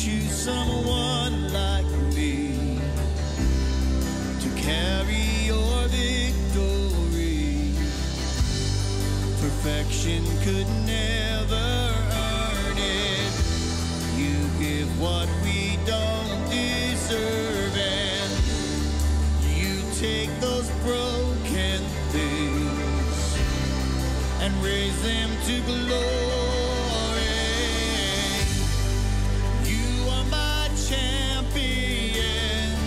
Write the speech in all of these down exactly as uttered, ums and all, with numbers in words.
choose someone like me to carry your victory. Perfection could never earn it. You give what we don't deserve, and you take those broken things and raise them to glory. You are my champion.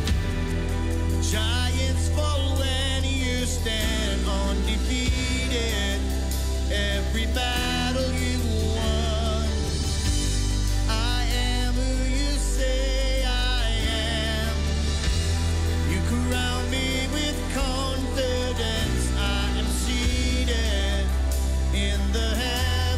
Giants fall when you stand undefeated. Every battle you won. I am who you say I am. You crown me with confidence. I am seated in the heavens.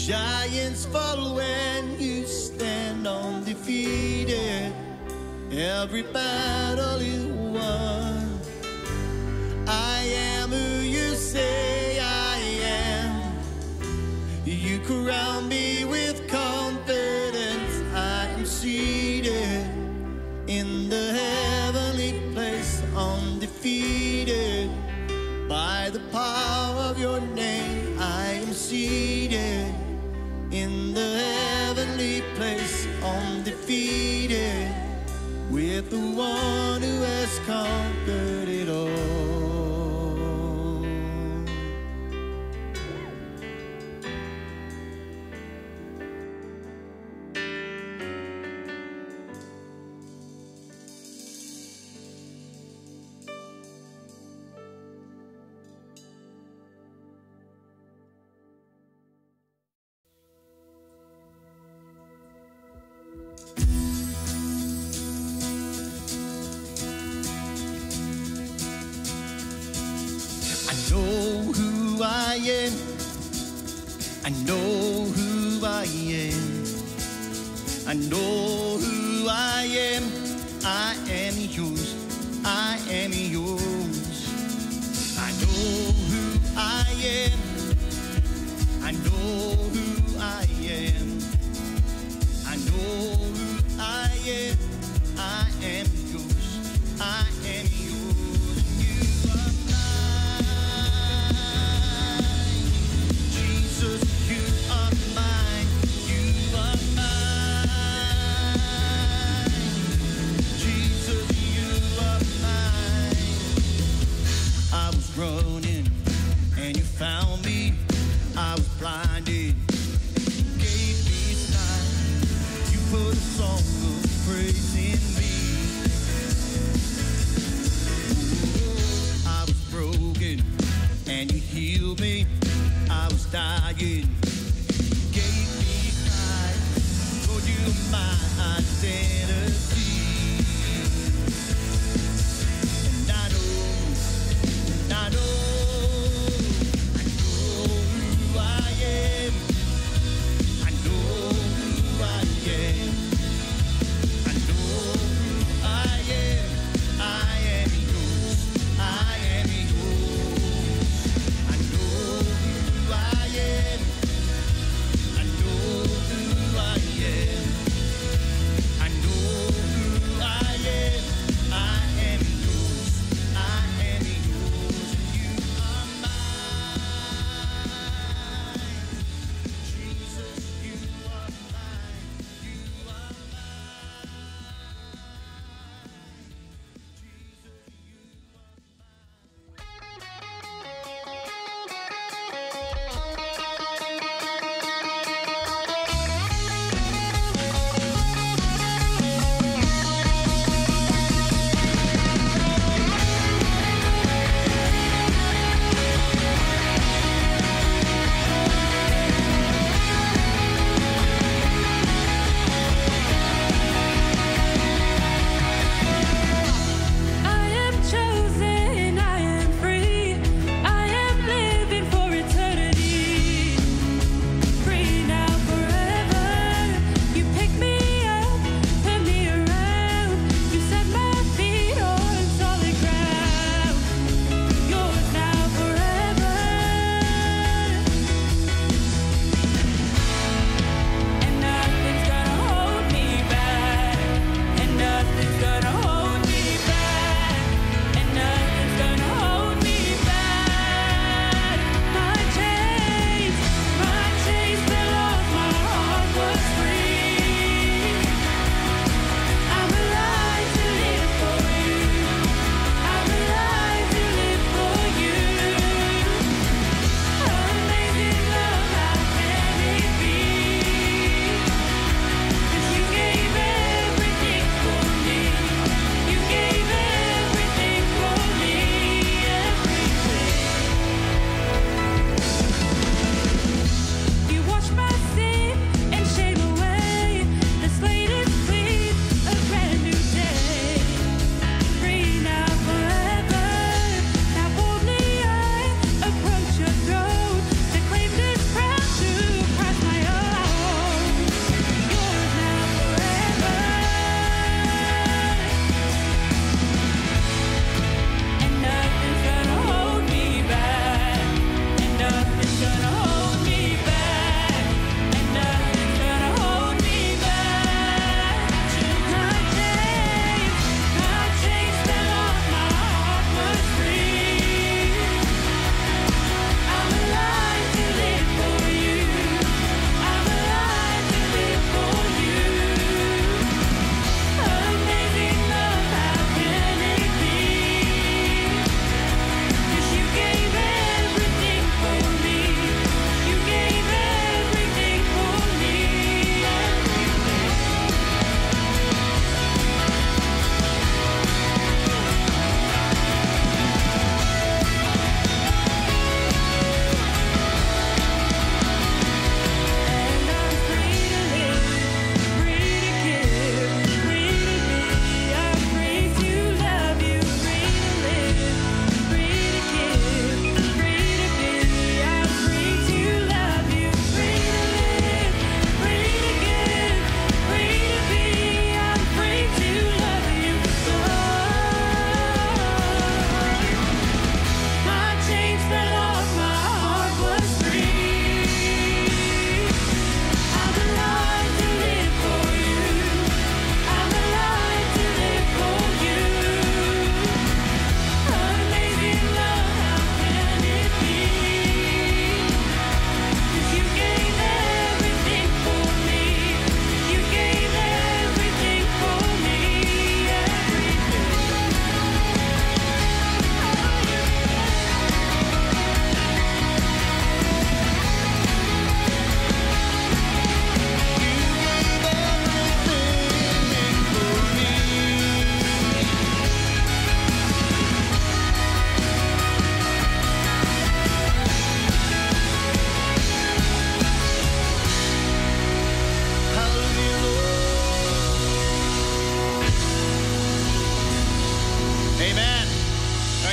Giants fall when you stand undefeated. Every battle you won. I am who you say I am. You crown me with confidence. I am seated in the heavenly place, undefeated. By the power of your name, I am seated in the heavenly place, undefeated, with the one who has conquered it all. I am. I know who I am. I know who I am. I am yours. I am yours. I know who I am. I know who I am. I know who I am. I am yours. I am yours. You are mine. Jesus, you are mine. You are mine. Jesus, you are mine. I was running and you found me. I was blinded. You gave me sight. You put a song of praise in me. Ooh, I was broken and you healed me. I was dying. You gave me life. Lord, you are my identity. And I know, and I know, I know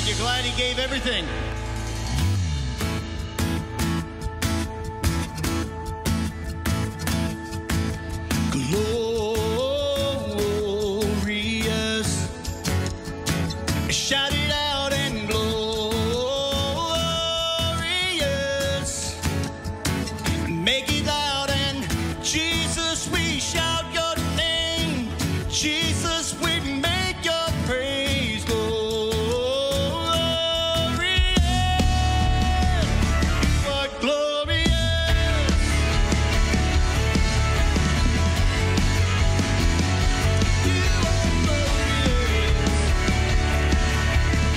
you're glad he gave everything. Glorious. Shout it out and glorious. Make it loud and Jesus, we shout your name. Jesus, we make your praise glorious. For glorious. You are glorious.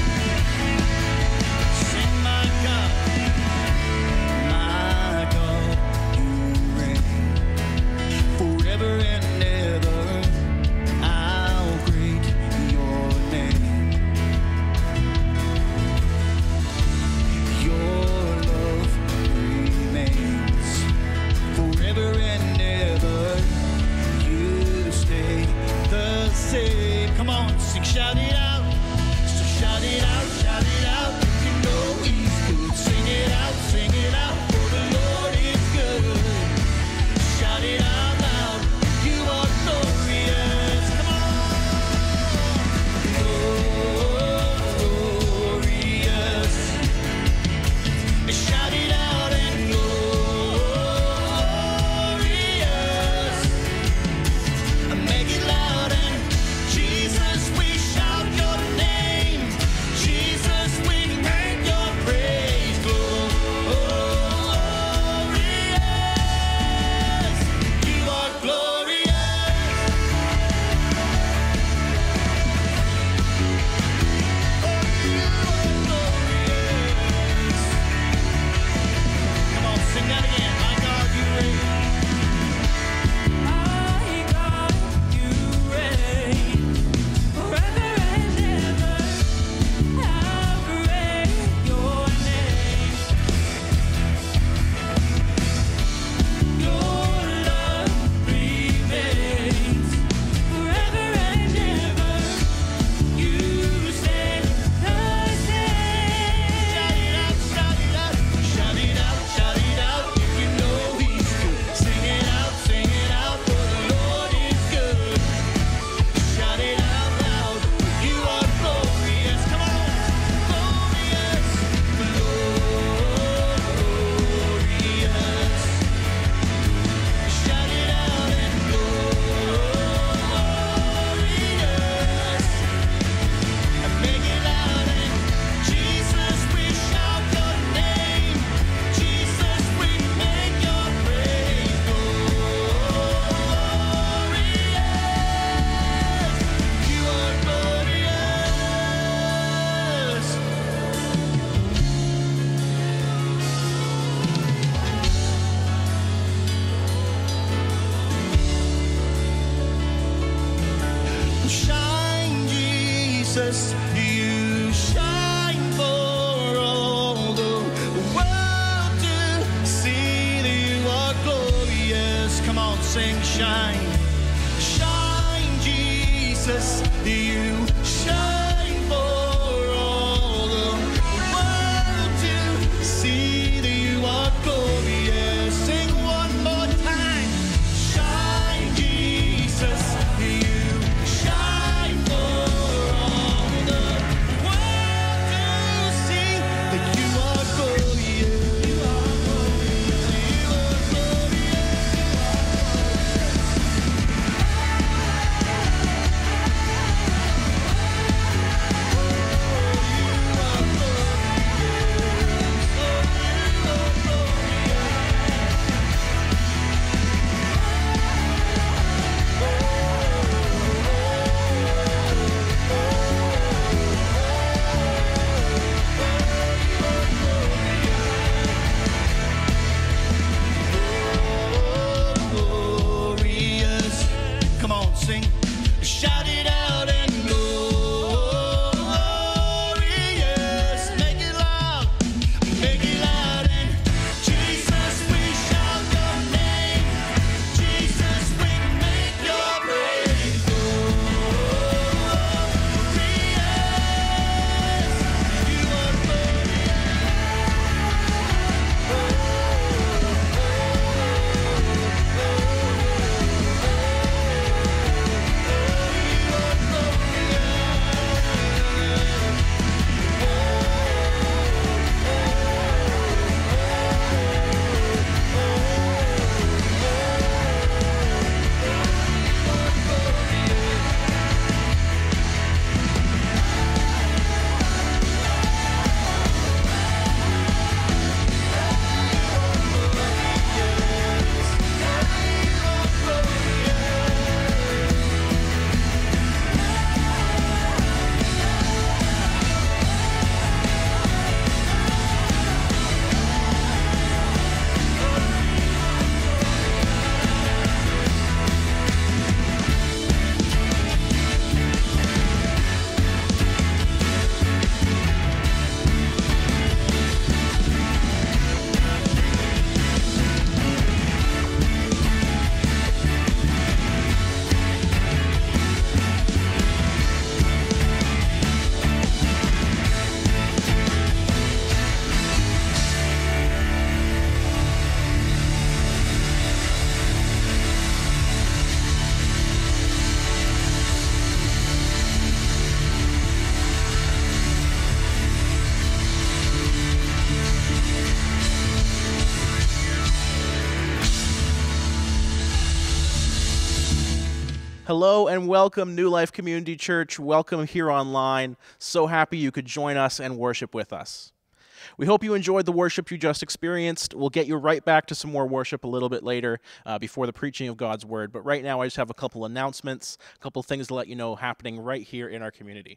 Hello and welcome, New Life Community Church. Welcome here online. So happy you could join us and worship with us. We hope you enjoyed the worship you just experienced. We'll get you right back to some more worship a little bit later uh, before the preaching of God's Word. But right now, I just have a couple announcements, a couple things to let you know happening right here in our community.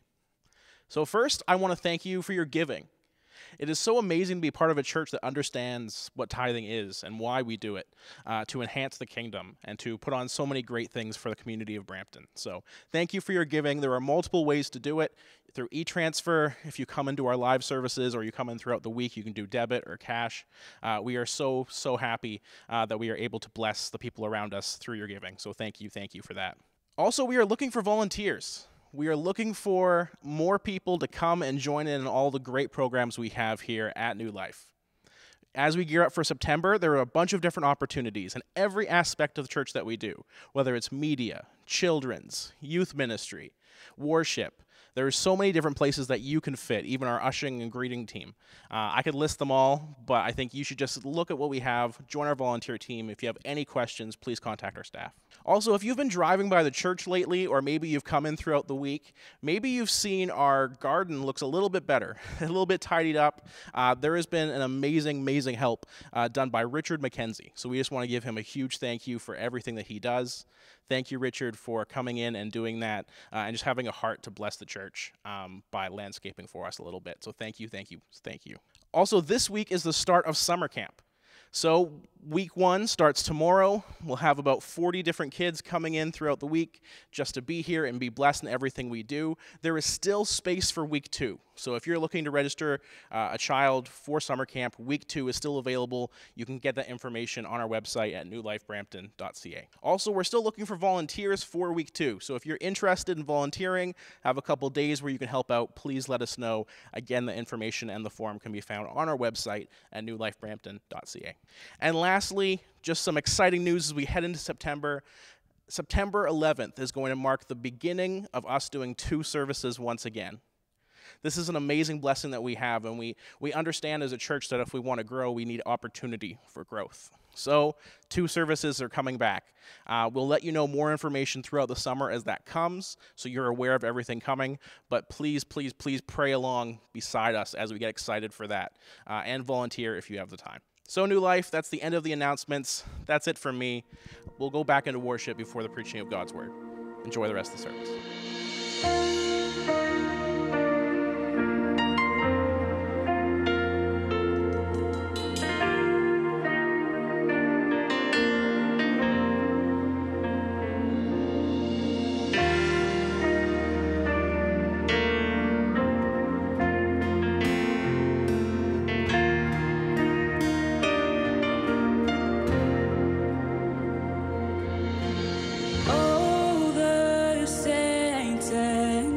So first, I want to thank you for your giving. It is so amazing to be part of a church that understands what tithing is and why we do it, uh, to enhance the kingdom and to put on so many great things for the community of Brampton. So thank you for your giving. There are multiple ways to do it. Through e-transfer, if you come into our live services or you come in throughout the week, you can do debit or cash. Uh, we are so, so happy uh, that we are able to bless the people around us through your giving. So thank you, thank you for that. Also, we are looking for volunteers. We are looking for more people to come and join in all the great programs we have here at New Life. As we gear up for September, there are a bunch of different opportunities in every aspect of the church that we do, whether it's media, children's, youth ministry, worship. There are so many different places that you can fit, even our ushering and greeting team. Uh, I could list them all, but I think you should just look at what we have, join our volunteer team. If you have any questions, please contact our staff. Also, if you've been driving by the church lately, or maybe you've come in throughout the week, maybe you've seen our garden looks a little bit better, a little bit tidied up. Uh, there has been an amazing, amazing help uh, done by Richard McKenzie. So we just want to give him a huge thank you for everything that he does. Thank you, Richard, for coming in and doing that uh, and just having a heart to bless the church um, by landscaping for us a little bit. So thank you, thank you, thank you. Also, this week is the start of summer camp. So week one starts tomorrow. We'll have about forty different kids coming in throughout the week just to be here and be blessed in everything we do. There is still space for week two. So if you're looking to register uh, a child for summer camp, week two is still available. You can get that information on our website at New Life Brampton dot C A. Also, we're still looking for volunteers for week two. So if you're interested in volunteering, have a couple days where you can help out, please let us know. Again, the information and the form can be found on our website at New Life Brampton dot C A. And lastly, just some exciting news as we head into September. September eleventh is going to mark the beginning of us doing two services once again. This is an amazing blessing that we have, and we, we understand as a church that if we want to grow, we need opportunity for growth. So two services are coming back. Uh, we'll let you know more information throughout the summer as that comes, so you're aware of everything coming. But please, please, please pray along beside us as we get excited for that, uh, and volunteer if you have the time. So New Life, that's the end of the announcements. That's it from me. We'll go back into worship before the preaching of God's Word. Enjoy the rest of the service. Oh, the saints and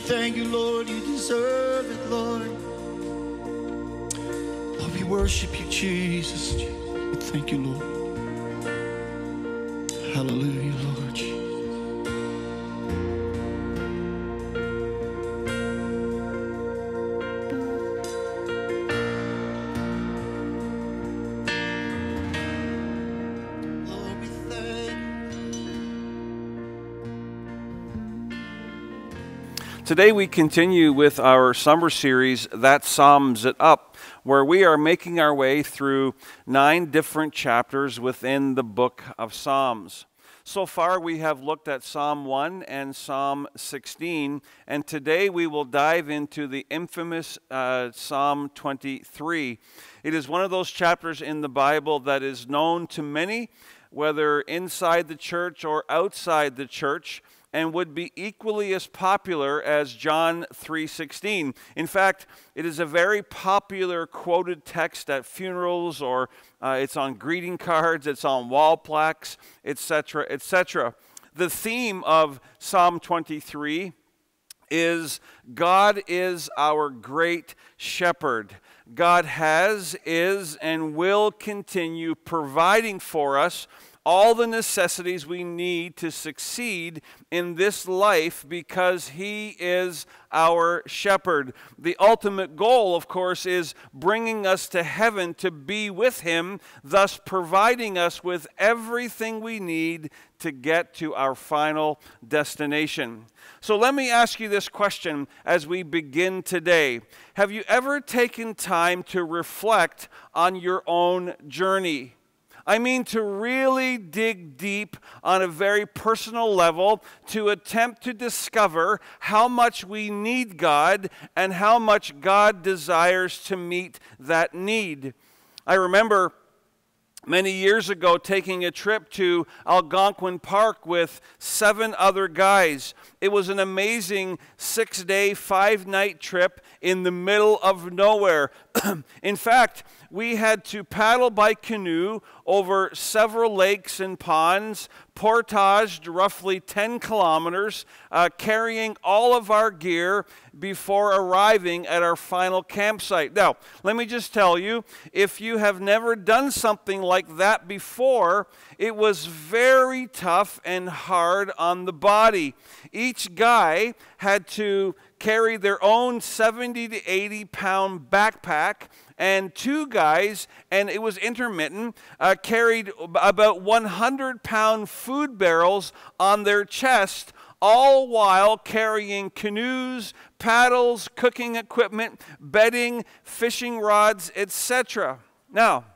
thank you, Lord. You deserve it, Lord. Lord, we worship you, Jesus. We thank you, Lord. Hallelujah, Lord Jesus. Lord, we thank you. Today we continue with our summer series, That Sums It Up, where we are making our way through nine different chapters within the book of Psalms. So far we have looked at Psalm one and Psalm sixteen, and today we will dive into the infamous uh, Psalm twenty-three. It is one of those chapters in the Bible that is known to many, whether inside the church or outside the church, and would be equally as popular as John three sixteen. In fact, it is a very popular quoted text at funerals, or uh, it's on greeting cards, it's on wall plaques, et cetera, et cetera. The theme of Psalm twenty-three is God is our great shepherd. God has, is, and will continue providing for us all the necessities we need to succeed in this life because he is our shepherd. The ultimate goal, of course, is bringing us to heaven to be with him, thus providing us with everything we need to get to our final destination. So let me ask you this question as we begin today. Have you ever taken time to reflect on your own journey? I mean, to really dig deep on a very personal level to attempt to discover how much we need God and how much God desires to meet that need. I remember many years ago taking a trip to Algonquin Park with seven other guys. It was an amazing six-day, five-night trip in the middle of nowhere. In fact, we had to paddle by canoe over several lakes and ponds, portaged roughly ten kilometers, uh, carrying all of our gear before arriving at our final campsite. Now, let me just tell you, if you have never done something like that before, it was very tough and hard on the body. Each guy had to carry their own seventy to eighty pound backpack, and two guys, and it was intermittent, uh, carried about one hundred pound food barrels on their chest, all while carrying canoes, paddles, cooking equipment, bedding, fishing rods, et cetera. Now,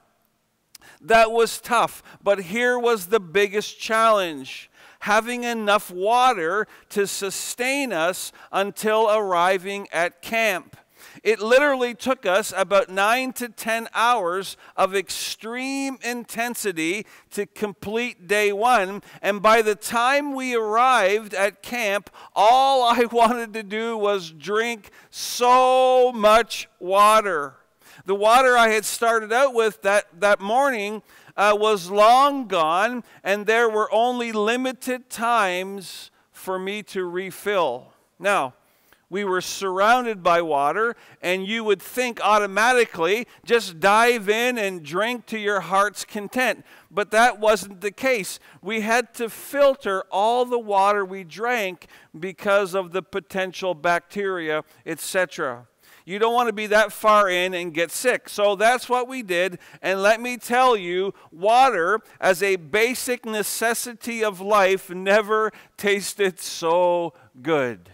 that was tough, but here was the biggest challenge: having enough water to sustain us until arriving at camp. It literally took us about nine to ten hours of extreme intensity to complete day one, and by the time we arrived at camp, all I wanted to do was drink so much water. The water I had started out with that, that morning uh, was long gone, and there were only limited times for me to refill. Now, we were surrounded by water, and you would think automatically, just dive in and drink to your heart's content. But that wasn't the case. We had to filter all the water we drank because of the potential bacteria, et cetera. You don't want to be that far in and get sick. So that's what we did. And let me tell you, water as a basic necessity of life never tasted so good.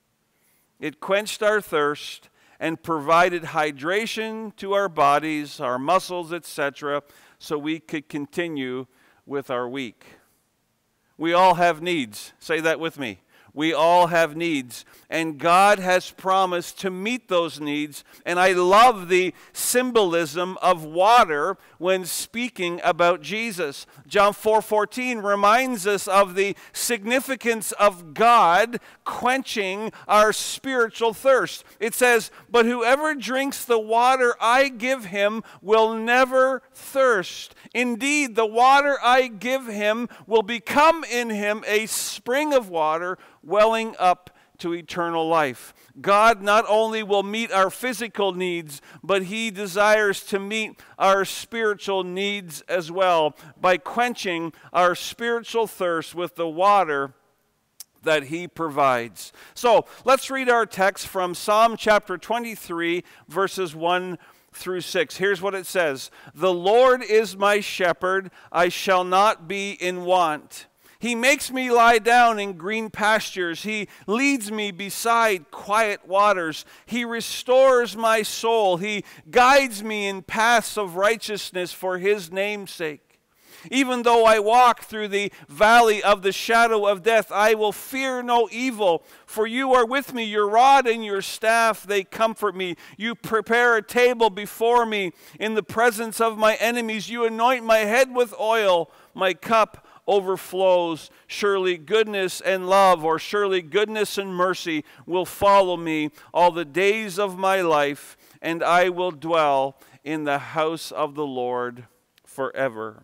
It quenched our thirst and provided hydration to our bodies, our muscles, et cetera, so we could continue with our week. We all have needs. Say that with me. We all have needs, and God has promised to meet those needs. And I love the symbolism of water when speaking about Jesus. John four fourteen reminds us of the significance of God quenching our spiritual thirst. It says, "But whoever drinks the water I give him will never thirst. Indeed, the water I give him will become in him a spring of water welling up to eternal life. God not only will meet our physical needs, but He desires to meet our spiritual needs as well by quenching our spiritual thirst with the water that He provides. So let's read our text from Psalm chapter twenty-three, verses one through six. Here's what it says. The Lord is my shepherd, I shall not be in want. He makes me lie down in green pastures. He leads me beside quiet waters. He restores my soul. He guides me in paths of righteousness for His name's sake. Even though I walk through the valley of the shadow of death, I will fear no evil, for You are with me. Your rod and Your staff, they comfort me. You prepare a table before me in the presence of my enemies. You anoint my head with oil. My cup overflows. Surely goodness and love, or surely goodness and mercy will follow me all the days of my life, and I will dwell in the house of the Lord forever.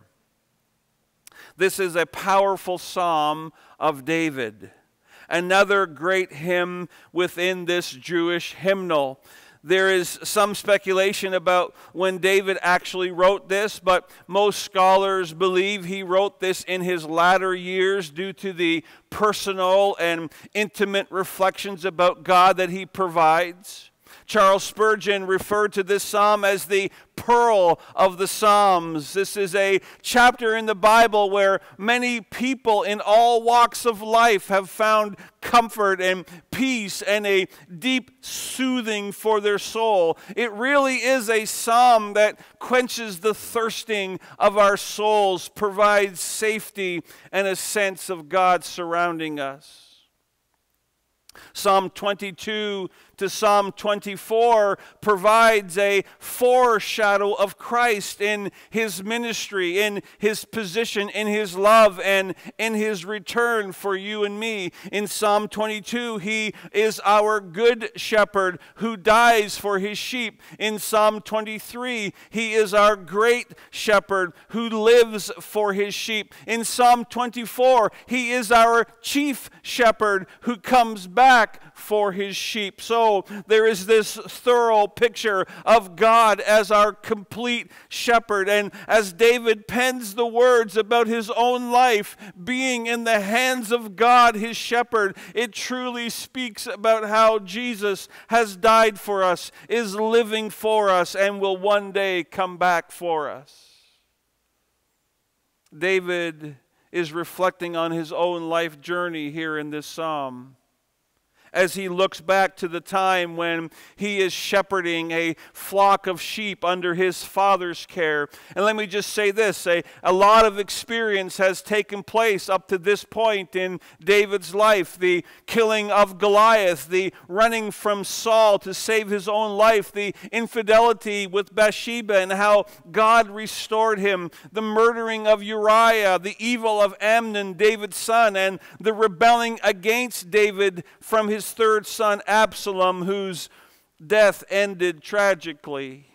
This is a powerful psalm of David, another great hymn within this Jewish hymnal. There is some speculation about when David actually wrote this, but most scholars believe he wrote this in his latter years due to the personal and intimate reflections about God that he provides. Charles Spurgeon referred to this psalm as the pearl of the Psalms. This is a chapter in the Bible where many people in all walks of life have found comfort and peace and a deep soothing for their soul. It really is a psalm that quenches the thirsting of our souls, provides safety and a sense of God surrounding us. Psalm twenty-two to Psalm twenty-four provides a foreshadow of Christ in His ministry, in His position, in His love, and in His return for you and me. In Psalm twenty-two, He is our good shepherd who dies for His sheep. In Psalm twenty-three, He is our great shepherd who lives for His sheep. In Psalm twenty-four, He is our chief shepherd who comes back for His sheep. So there is this thorough picture of God as our complete shepherd. And as David pens the words about his own life being in the hands of God, His shepherd, it truly speaks about how Jesus has died for us, is living for us, and will one day come back for us. David is reflecting on his own life journey here in this psalm, as he looks back to the time when he is shepherding a flock of sheep under his father's care. And let me just say this, a, a lot of experience has taken place up to this point in David's life. The killing of Goliath, the running from Saul to save his own life, the infidelity with Bathsheba and how God restored him, the murdering of Uriah, the evil of Amnon, David's son, and the rebelling against David from his third son Absalom, whose death ended tragically.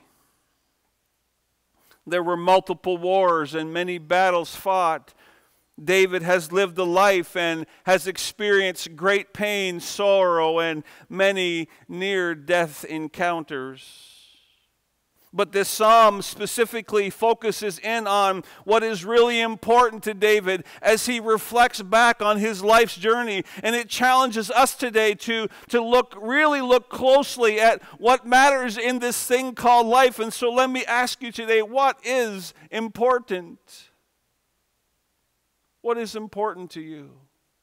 There were multiple wars and many battles fought. David has lived a life and has experienced great pain, sorrow, and many near-death encounters. But this psalm specifically focuses in on what is really important to David as he reflects back on his life's journey. And it challenges us today to, to look, really look closely at what matters in this thing called life. And so let me ask you today, what is important? What is important to you?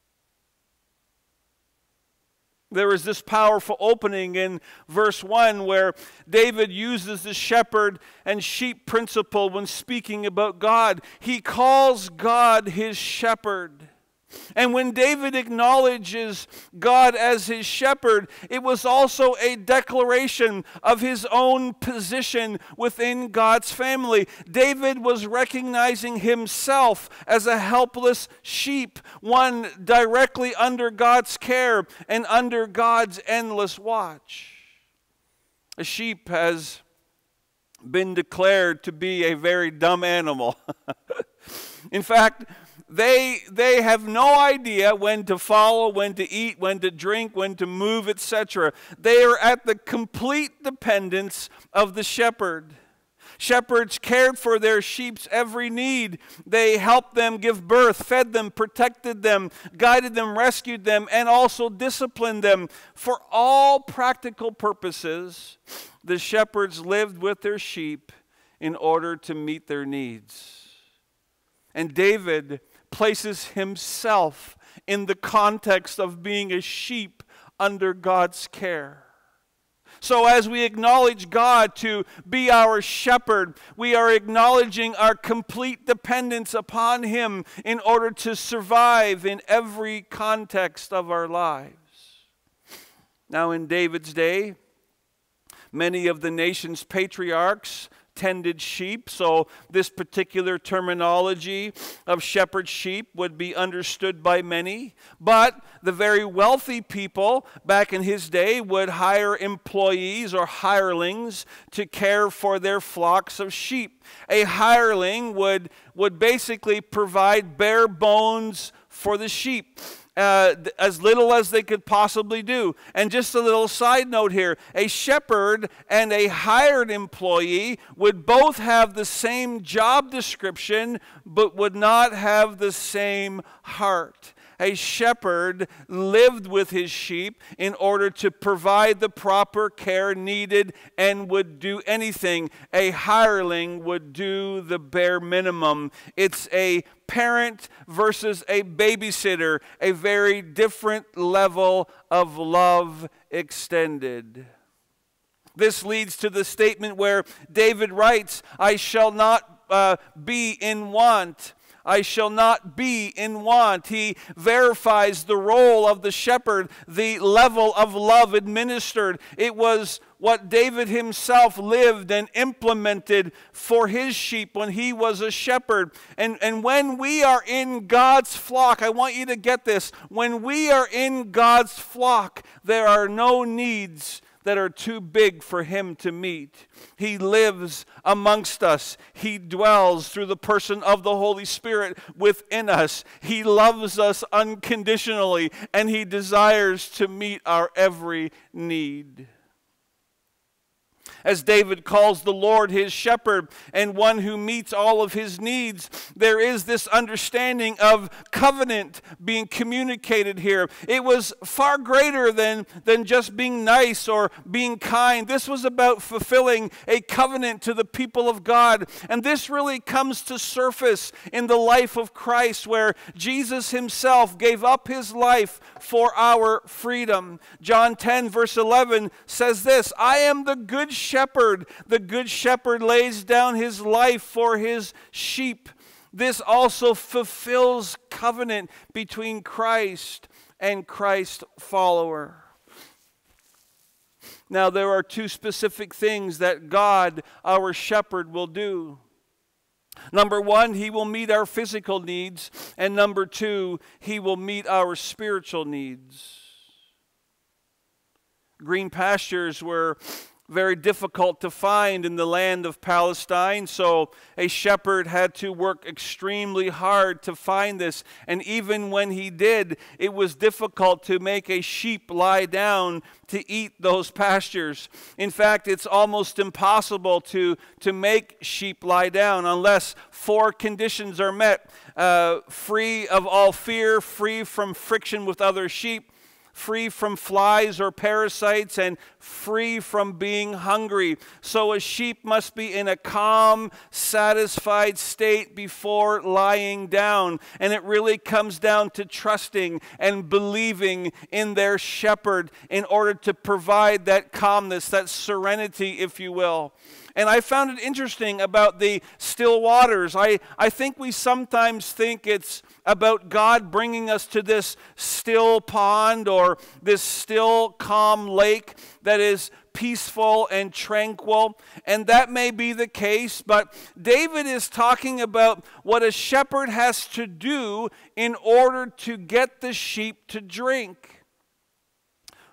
There is this powerful opening in verse one where David uses the shepherd and sheep principle when speaking about God. He calls God his shepherd. And when David acknowledges God as his shepherd, it was also a declaration of his own position within God's family. David was recognizing himself as a helpless sheep, one directly under God's care and under God's endless watch. A sheep has been declared to be a very dumb animal. In fact, they, they have no idea when to follow, when to eat, when to drink, when to move, et cetera. They are at the complete dependence of the shepherd. Shepherds cared for their sheep's every need. They helped them give birth, fed them, protected them, guided them, rescued them, and also disciplined them. For all practical purposes, the shepherds lived with their sheep in order to meet their needs. And David places himself in the context of being a sheep under God's care. So as we acknowledge God to be our shepherd, we are acknowledging our complete dependence upon him in order to survive in every context of our lives. Now, in David's day, many of the nation's patriarchs tended sheep, so this particular terminology of shepherd sheep would be understood by many. But the very wealthy people back in his day would hire employees or hirelings to care for their flocks of sheep. A hireling would, would basically provide bare bones for the sheep. Uh, as little as they could possibly do. And just a little side note here, a shepherd and a hired employee would both have the same job description, but would not have the same heart. A shepherd lived with his sheep in order to provide the proper care needed and would do anything. A hireling would do the bare minimum. It's a parent versus a babysitter, a very different level of love extended. This leads to the statement where David writes, I shall not uh, be in want. I shall not be in want. He verifies the role of the shepherd, the level of love administered. It was what David himself lived and implemented for his sheep when he was a shepherd. And, and when we are in God's flock, I want you to get this, when we are in God's flock, there are no needs that are too big for him to meet. He lives amongst us. He dwells through the person of the Holy Spirit within us. He loves us unconditionally, and he desires to meet our every need. As David calls the Lord his shepherd and one who meets all of his needs, there is this understanding of covenant being communicated here. It was far greater than, than just being nice or being kind. This was about fulfilling a covenant to the people of God. And this really comes to surface in the life of Christ, where Jesus himself gave up his life for our freedom. John ten verse eleven says this, I am the good shepherd. Shepherd. The good shepherd lays down his life for his sheep. This also fulfills covenant between Christ and Christ's follower. Now, there are two specific things that God, our shepherd, will do. Number one, he will meet our physical needs. And number two, he will meet our spiritual needs. Green pastures were very difficult to find in the land of Palestine, so a shepherd had to work extremely hard to find this. And even when he did, it was difficult to make a sheep lie down to eat those pastures. In fact, it's almost impossible to, to make sheep lie down unless four conditions are met. Uh, free of all fear, free from friction with other sheep, free from flies or parasites, and free from being hungry. So a sheep must be in a calm, satisfied state before lying down. And it really comes down to trusting and believing in their shepherd in order to provide that calmness, that serenity, if you will. And I found it interesting about the still waters. I, I think we sometimes think it's about God bringing us to this still pond or this still calm lake that is peaceful and tranquil. And that may be the case, but David is talking about what a shepherd has to do in order to get the sheep to drink.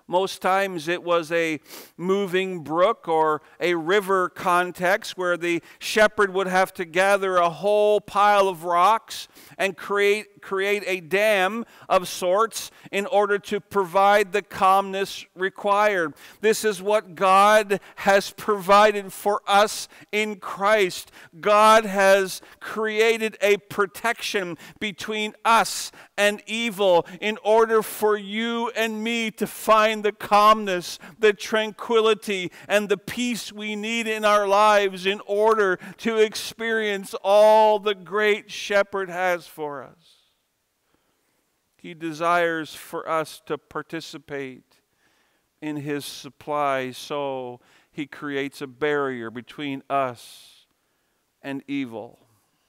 Most times it was a moving brook or a river context where the shepherd would have to gather a whole pile of rocks and create, create a dam of sorts in order to provide the calmness required. This is what God has provided for us in Christ. God has created a protection between us and evil in order for you and me to find the calmness, the tranquility, and the peace we need in our lives in order to experience all the great shepherd has for us. He desires for us to participate in his supply, so he creates a barrier between us and evil.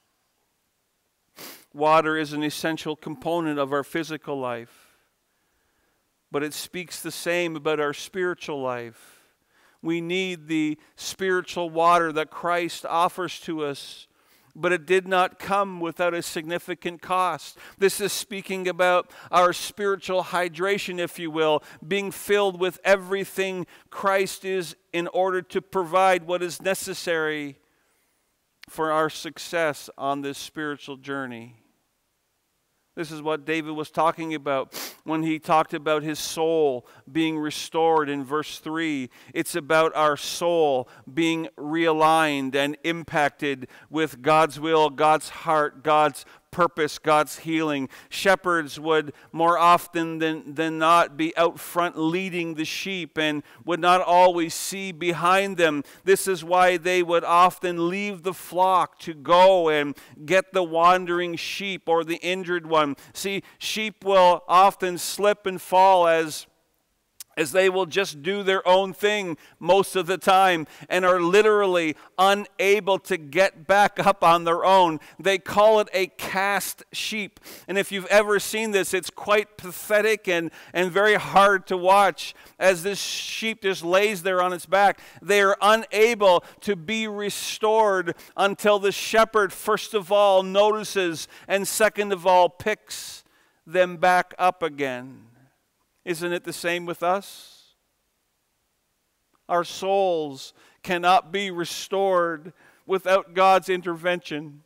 Water is an essential component of our physical life, but it speaks the same about our spiritual life. We need the spiritual water that Christ offers to us, but it did not come without a significant cost. This is speaking about our spiritual hydration, if you will, being filled with everything Christ is in order to provide what is necessary for our success on this spiritual journey. This is what David was talking about when he talked about his soul being restored in verse three. It's about our soul being realigned and impacted with God's will, God's heart, God's purpose, God's healing. Shepherds would more often than, than not be out front leading the sheep and would not always see behind them. This is why they would often leave the flock to go and get the wandering sheep or the injured one. See, sheep will often slip and fall as as they will just do their own thing most of the time and are literally unable to get back up on their own. They call it a cast sheep. And if you've ever seen this, it's quite pathetic and, and very hard to watch as this sheep just lays there on its back. They are unable to be restored until the shepherd, first of all, notices and second of all, picks them back up again. Isn't it the same with us? Our souls cannot be restored without God's intervention.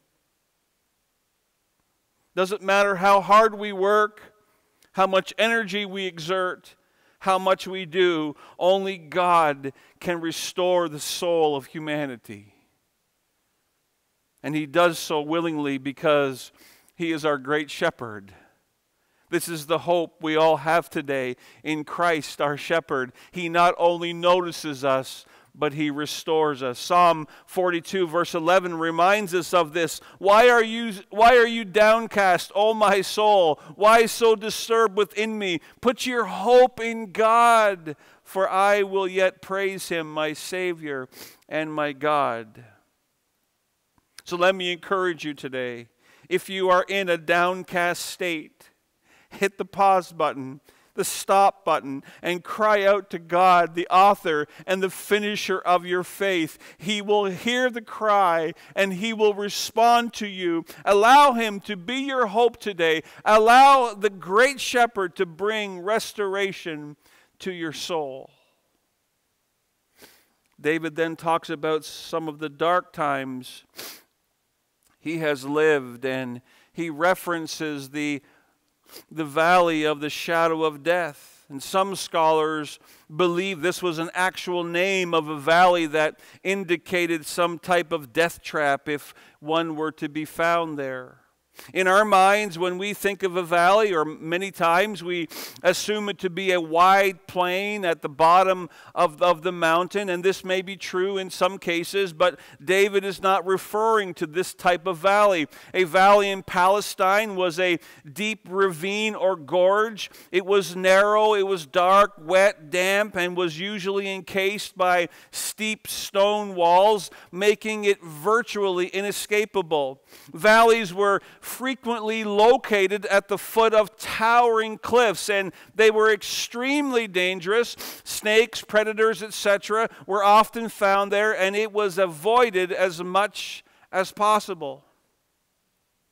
Doesn't matter how hard we work, how much energy we exert, how much we do, only God can restore the soul of humanity. And he does so willingly because he is our great shepherd. This is the hope we all have today in Christ, our shepherd. He not only notices us, but he restores us. Psalm forty-two, verse eleven reminds us of this. Why are you, why are you downcast, O my soul? Why so disturbed within me? Put your hope in God, for I will yet praise him, my Savior and my God. So let me encourage you today. If you are in a downcast state, hit the pause button, the stop button, and cry out to God, the author and the finisher of your faith. He will hear the cry and he will respond to you. Allow him to be your hope today. Allow the great shepherd to bring restoration to your soul. David then talks about some of the dark times he has lived, and he references the the valley of the shadow of death. And some scholars believe this was an actual name of a valley that indicated some type of death trap if one were to be found there. In our minds, when we think of a valley, or many times we assume it to be a wide plain at the bottom of, of the mountain, and this may be true in some cases, but David is not referring to this type of valley. A valley in Palestine was a deep ravine or gorge. It was narrow, it was dark, wet, damp, and was usually encased by steep stone walls, making it virtually inescapable. Valleys were frequently located at the foot of towering cliffs, and they were extremely dangerous. Snakes, predators, et cetera were often found there, and it was avoided as much as possible.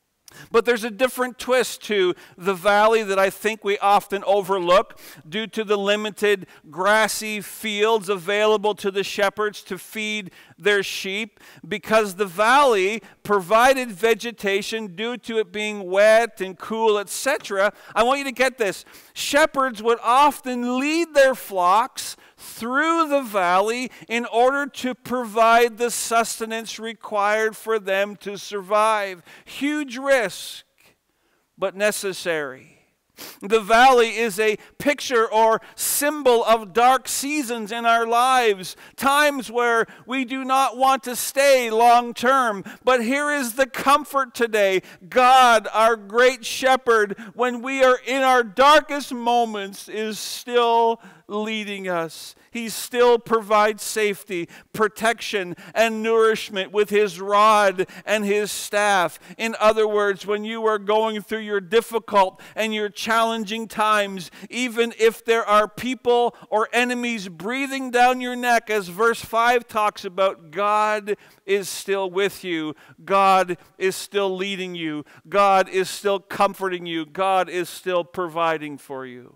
But there's a different twist to the valley that I think we often overlook due to the limited grassy fields available to the shepherds to feed their sheep. Because the valley provided vegetation due to it being wet and cool, et cetera. I want you to get this. Shepherds would often lead their flocks through the valley in order to provide the sustenance required for them to survive. Huge risk, but necessary. The valley is a picture or symbol of dark seasons in our lives, times where we do not want to stay long term. But here is the comfort today. God, our great shepherd, when we are in our darkest moments, is still leading us. He still provides safety, protection, and nourishment with his rod and his staff. In other words, when you are going through your difficult and your challenging times, even if there are people or enemies breathing down your neck, as verse five talks about, God is still with you. God is still leading you. God is still comforting you. God is still providing for you.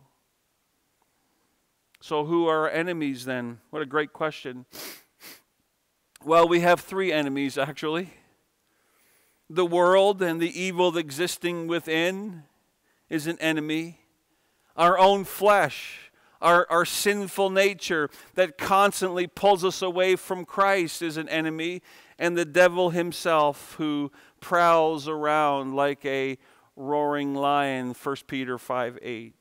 So who are our enemies then? What a great question. Well, we have three enemies actually. The world and the evil existing within is an enemy. Our own flesh, our, our sinful nature that constantly pulls us away from Christ is an enemy. And the devil himself who prowls around like a roaring lion, First Peter five eight.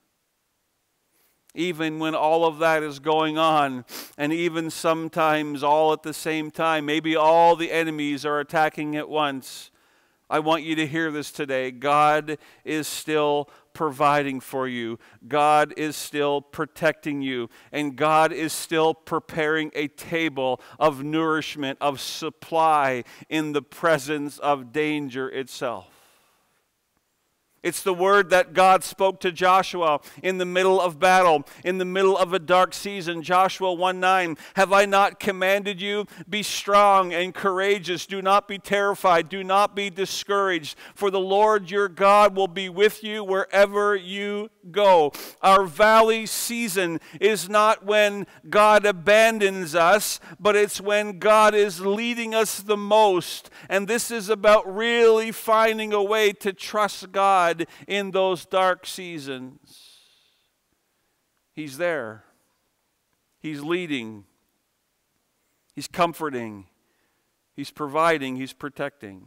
Even when all of that is going on, and even sometimes all at the same time, maybe all the enemies are attacking at once, I want you to hear this today. God is still providing for you. God is still protecting you. And God is still preparing a table of nourishment, of supply in the presence of danger itself. It's the word that God spoke to Joshua in the middle of battle, in the middle of a dark season. Joshua one nine, have I not commanded you? Be strong and courageous. Do not be terrified. Do not be discouraged. For the Lord your God will be with you wherever you go. Our valley season is not when God abandons us, but it's when God is leading us the most. And this is about really finding a way to trust God in those dark seasons. He's there. He's leading. He's comforting. He's providing. He's protecting.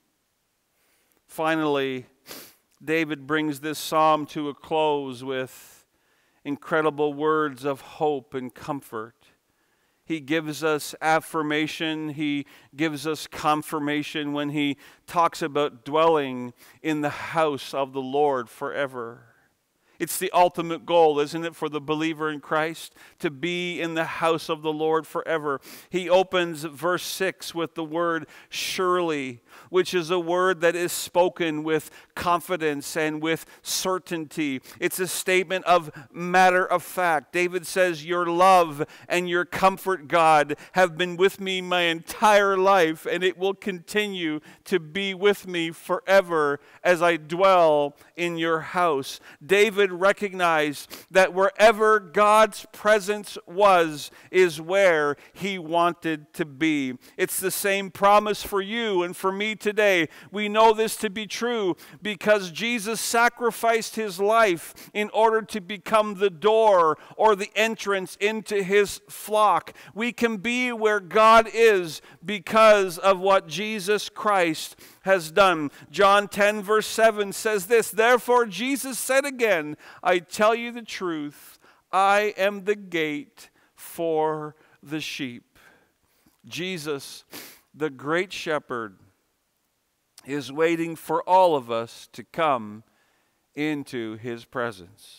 Finally, David brings this psalm to a close with incredible words of hope and comfort. He gives us affirmation. He gives us confirmation when he talks about dwelling in the house of the Lord forever. It's the ultimate goal, isn't it, for the believer in Christ, to be in the house of the Lord forever. He opens verse six with the word surely, which is a word that is spoken with confidence and with certainty. It's a statement of matter of fact. David says, your love and your comfort, God, have been with me my entire life, and it will continue to be with me forever as I dwell in your house. David recognized that wherever God's presence was is where he wanted to be. It's the same promise for you and for me today. We know this to be true because Jesus sacrificed his life in order to become the door or the entrance into his flock. We can be where God is because of what Jesus Christ has done. John ten verse seven says this, therefore Jesus said again, I tell you the truth, I am the gate for the sheep. Jesus, the great shepherd, is waiting for all of us to come into his presence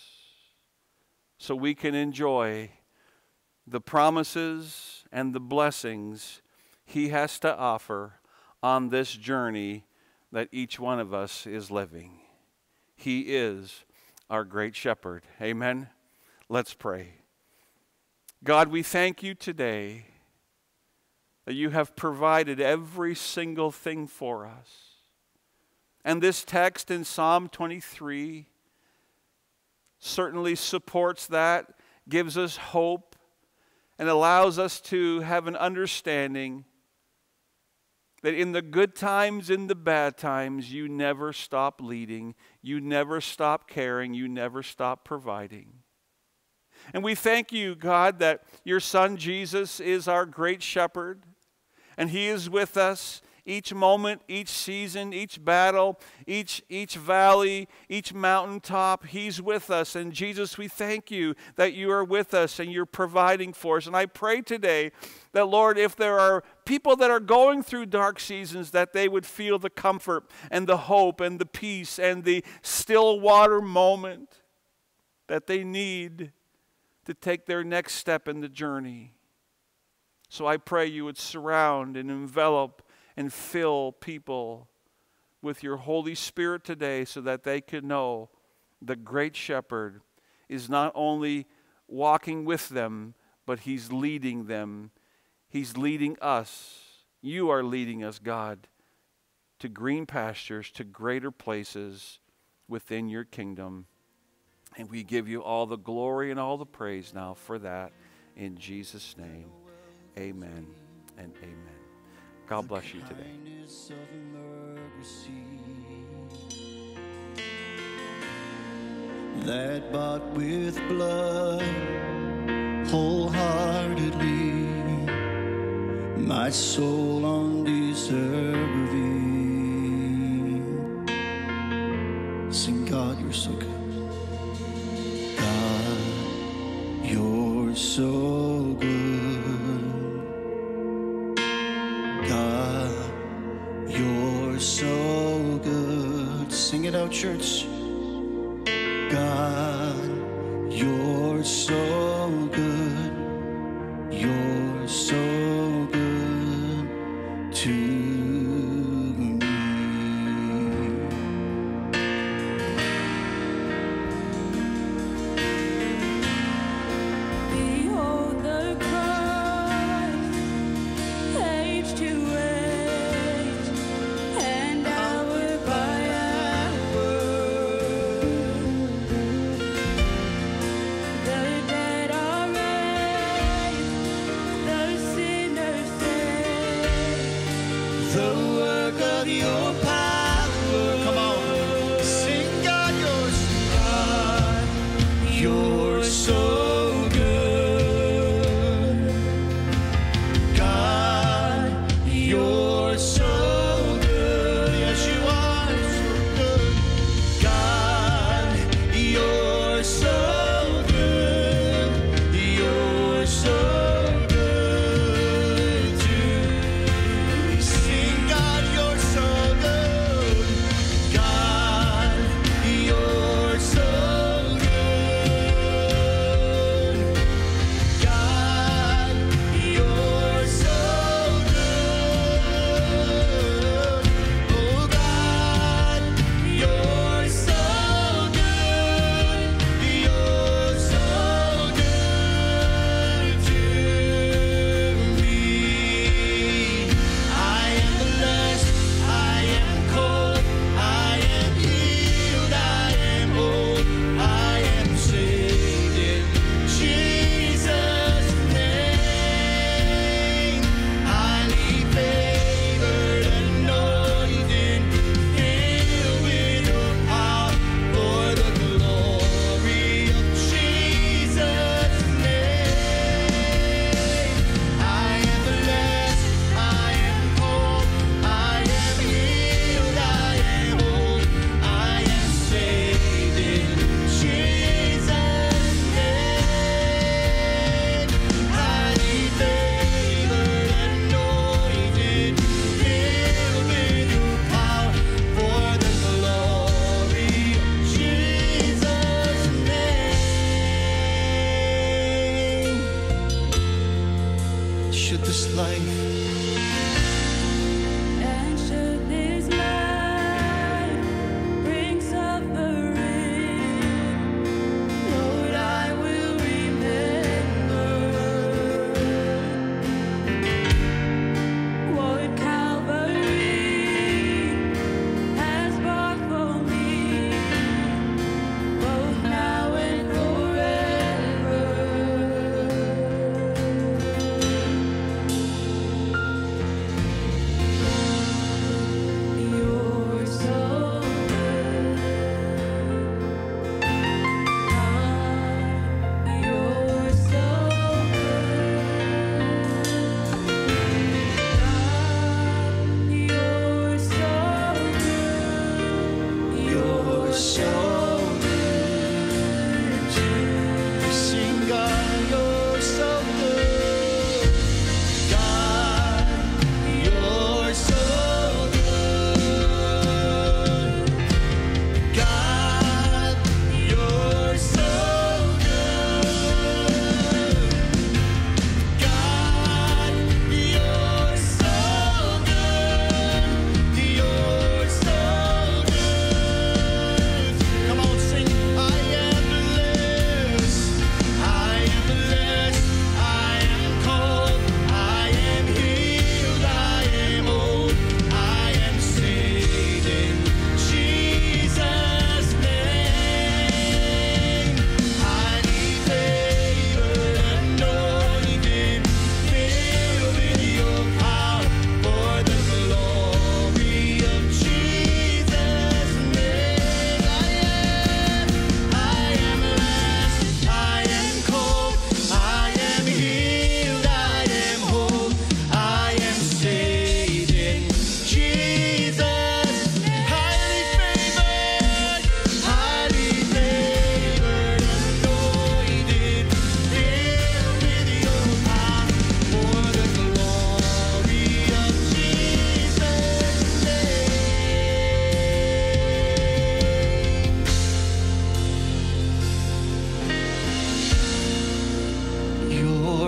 so we can enjoy the promises and the blessings he has to offer on this journey that each one of us is living. He is our great shepherd. Amen. Let's pray. God, we thank you today that you have provided every single thing for us. And this text in Psalm twenty-three certainly supports that, gives us hope, and allows us to have an understanding that in the good times, in the bad times, you never stop leading, you never stop caring, you never stop providing. And we thank you, God, that your Son Jesus is our great shepherd, and he is with us each moment, each season, each battle, each, each valley, each mountaintop. He's with us. And Jesus, we thank you that you are with us and you're providing for us. And I pray today that, Lord, if there are people that are going through dark seasons, that they would feel the comfort and the hope and the peace and the still water moment that they need to take their next step in the journey. So I pray you would surround and envelop and fill people with your Holy Spirit today so that they could know the great shepherd is not only walking with them, but he's leading them. He's leading us. You are leading us, God, to green pastures, to greater places within your kingdom. And we give you all the glory and all the praise now for that. In Jesus' name, amen and amen. God bless you today. That bought with blood wholeheartedly my soul undeserving. Sing, God, you're so good. God, you're so good. God, you're so good. Sing it out, church. God, you're so good. You're so good to me. Behold the Christ, age to age, and hour by hour,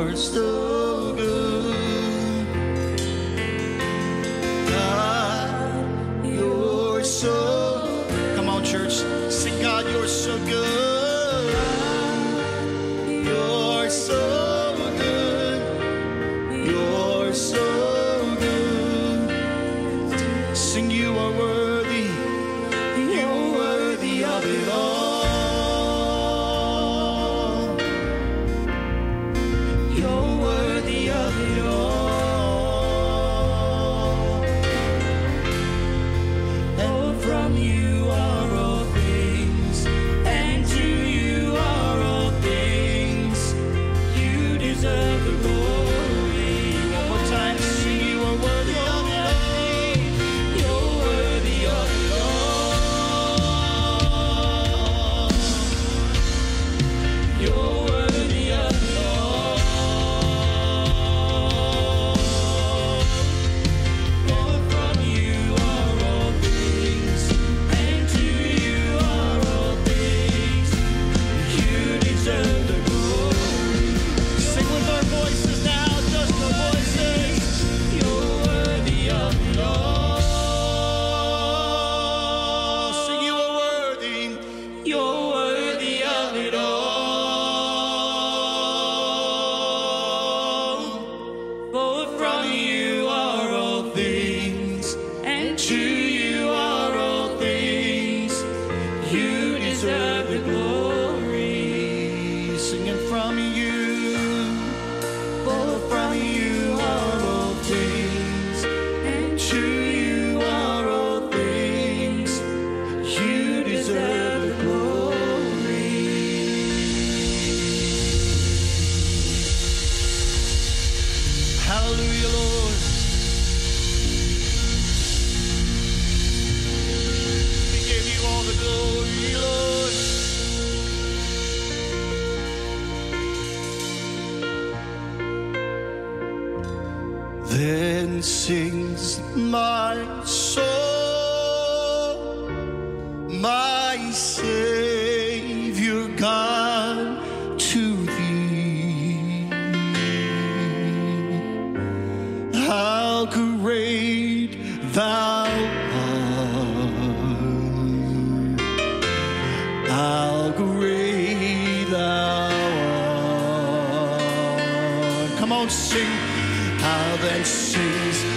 You're so good. God, you're so good. Come on, church. Sing, God, you're so good. You're so good. You're so good. Sing, you are worthy. You're worthy of it all. You're worthy of it all. And from you are all things, and to you are all things. You deserve the glory. One more time, sing, you are worthy of it all. You're worthy of it all. You're worthy of it all. For from you are all things, and to you are all things. You deserve the glory. Sing with our voices now, just our voices. You're worthy of it all. Sing, you are worthy. You're worthy of it all. For from you are all things, and to you are all things. You deserve the glory. Singing from you. For from you are all things, and to you are all things. You deserve the glory. Hallelujah, Lord. We give you all the glory, Lord. Then sings my soul, my Savior God, to thee. How great thou art! How great thou art! Come on, sing. How then sings